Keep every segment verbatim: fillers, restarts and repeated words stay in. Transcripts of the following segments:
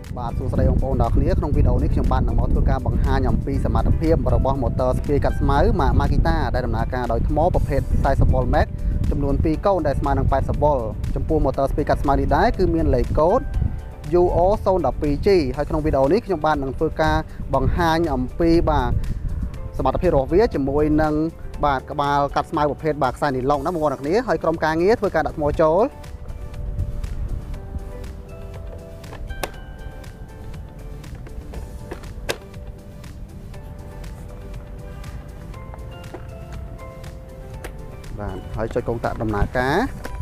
បាទសួស្តីបងប្អូនទាំងគ្នាក្នុងវីដេអូនេះខ្ញុំបាននឹងមកធ្វើការបង្ហាញអំពីសមត្ថភាពរបស់ motor ស្ពាយកាត់ស្មៅ Makita ដែលដំណើរការដោយថ្មប្រភេទ forty វ៉ុលម៉ែត្រ ចំនួនtwoកូនដែលស្មើនឹង eighty វ៉ុល ចំពោះ motor ស្ពាយកាត់ស្មៅនេះដែរគឺមានលេខកូដ U O zero one two G ហើយក្នុងវីដេអូនេះខ្ញុំបាននឹងធ្វើការបង្ហាញអំពីបាទសមត្ថភាពរបស់វាជាមួយនឹងបាទក្បាលកាត់ស្មៅប្រភេទបាទខ្សែនីឡុងណាបងប្អូនទាំងគ្នាហើយក្រុមការងារធ្វើការដាក់ថ្មចូលបាទហើយចុចកុងតាក់ដំណើរការ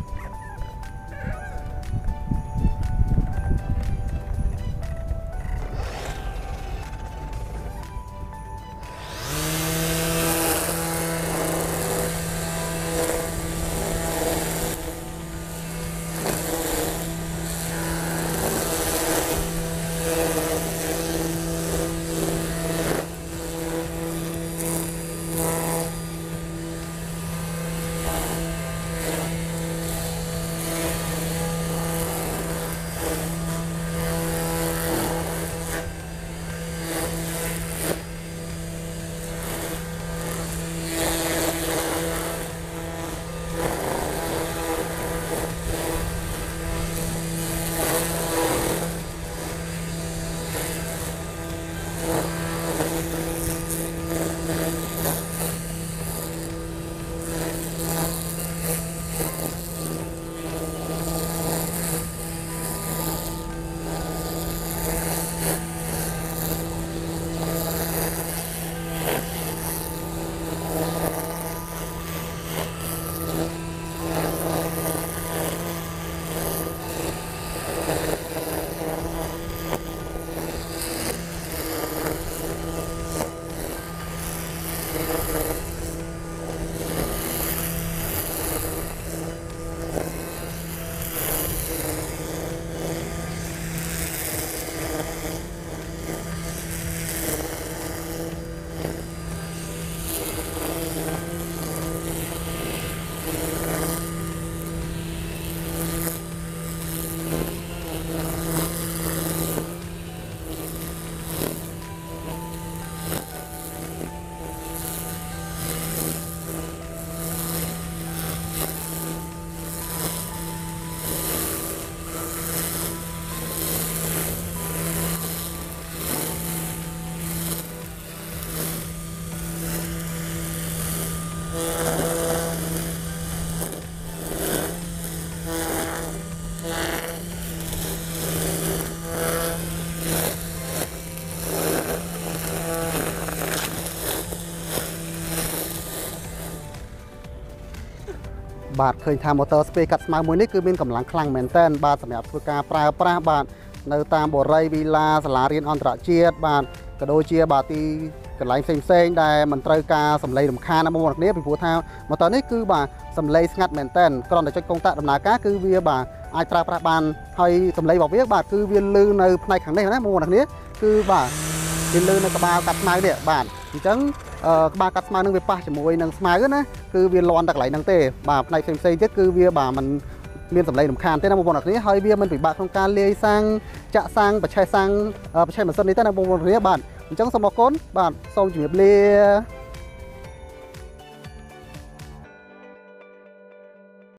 បាទឃើញថា motor ស្ពាយកាត់ស្មៅមួយនេះគឺមានកម្លាំងខ្លាំងមែនទែនបាទសម្រាប់ធ្វើការប្រើប្រាស់បាទនៅតាមបរិយាវិឡាសាលារៀនអន្តរជាតិបាទក៏ដូចជាបាទទីកន្លែងផ្សេងផ្សេងដែលមិនត្រូវការសម្លេងរំខានណាបងប្អូនគ្នាពីព្រោះថា motor នេះគឺបាទសម្លេងស្ងាត់មែនទែនគ្រាន់តែចុចកុងតាក់ដំណើរការគឺវាបាទអាចប្រើប្រាស់បានហើយសម្លេងរបស់វាបាទគឺវាលឺនៅផ្នែកខាងនេះណាបងប្អូនគ្នាគឺបាទវាលឺនៅក្បាលកាត់ស្មៅនេះបាទអញ្ចឹងក្បាលកាត់ស្មៅនឹងវាប៉ះជាមួយនឹងស្មៅណាគឺវាលាន់តែកន្លែងហ្នឹងទេបាទផ្នែកផ្សេងផ្សេងទៀតគឺវាបាទมันមានសម្លេងរំខានទេណាបងប្អូនគ្នាហើយវាមិនពិបាកក្នុងការលាយសាំងចាក់សាំងបច្ឆេះសាំងបច្ឆេះម៉ាស៊ីននេះទេណាបងប្អូនគ្នាបាទអញ្ចឹងសូមអរគុណបាទសូមជម្រាបលា